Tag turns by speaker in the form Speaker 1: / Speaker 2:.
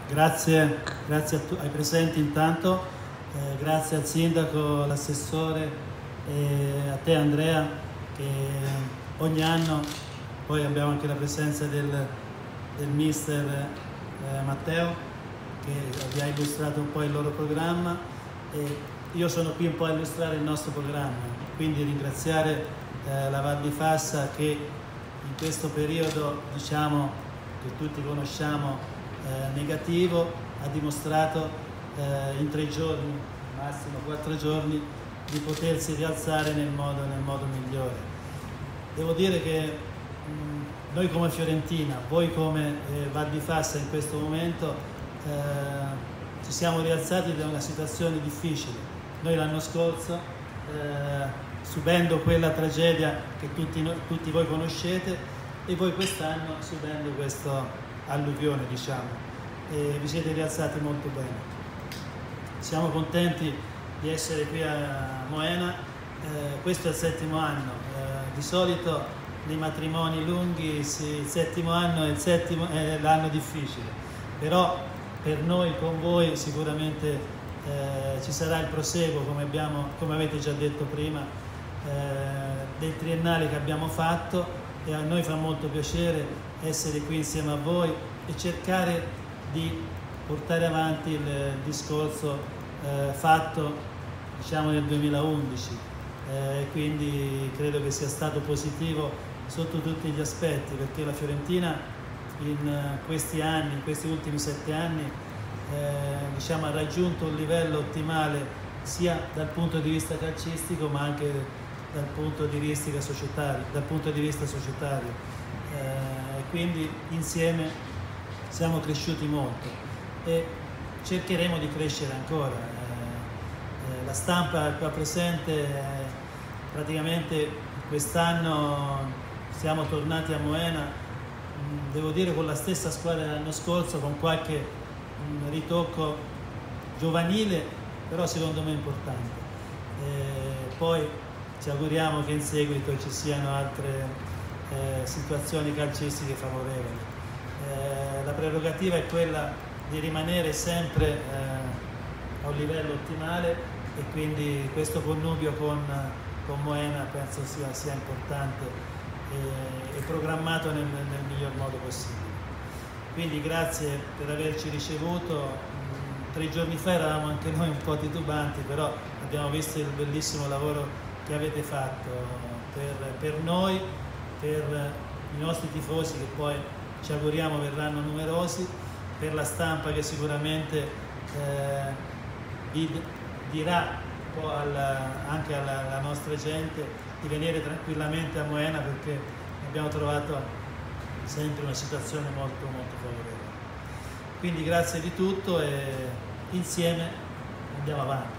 Speaker 1: Grazie ai presenti intanto, grazie al sindaco, all'assessore e a te Andrea, che ogni anno, poi abbiamo anche la presenza del mister Matteo, che vi ha illustrato un po' il loro programma, e io sono qui un po' a illustrare il nostro programma, quindi ringraziare la Val di Fassa che in questo periodo, diciamo, che tutti conosciamo, negativo, ha dimostrato in 3 giorni, massimo 4 giorni, di potersi rialzare nel modo migliore. Devo dire che noi come Fiorentina, voi come Val di Fassa in questo momento, ci siamo rialzati da una situazione difficile. Noi l'anno scorso, subendo quella tragedia che tutti voi conoscete, e voi quest'anno subendo questa alluvione, diciamo, e vi siete rialzati molto bene. Siamo contenti di essere qui a Moena, questo è il 7° anno, di solito nei matrimoni lunghi il 7° anno è l'anno difficile, però per noi con voi sicuramente ci sarà il proseguo, come avete già detto prima, del triennale che abbiamo fatto, e a noi fa molto piacere essere qui insieme a voi e cercare di portare avanti il discorso fatto, diciamo, nel 2011, quindi credo che sia stato positivo sotto tutti gli aspetti, perché la Fiorentina in questi anni, in questi ultimi 7 anni, diciamo, ha raggiunto un livello ottimale sia dal punto di vista calcistico ma anche dal punto di vista societario, quindi insieme siamo cresciuti molto e cercheremo di crescere ancora. La stampa qua presente, praticamente quest'anno siamo tornati a Moena, devo dire con la stessa squadra dell'anno scorso, con qualche ritocco giovanile, però secondo me importante. Poi ci auguriamo che in seguito ci siano altre situazioni calcistiche favorevoli. La prerogativa è quella di rimanere sempre a un livello ottimale, e quindi questo connubio con Moena penso sia importante e programmato nel miglior modo possibile. Quindi grazie per averci ricevuto. 3 giorni fa eravamo anche noi un po' titubanti, però abbiamo visto il bellissimo lavoro che avete fatto per noi, per i nostri tifosi che poi ci auguriamo verranno numerosi, per la stampa che sicuramente dirà un po' anche alla nostra gente di venire tranquillamente a Moena, perché abbiamo trovato sempre una situazione molto molto favorevole. Quindi grazie di tutto e insieme andiamo avanti.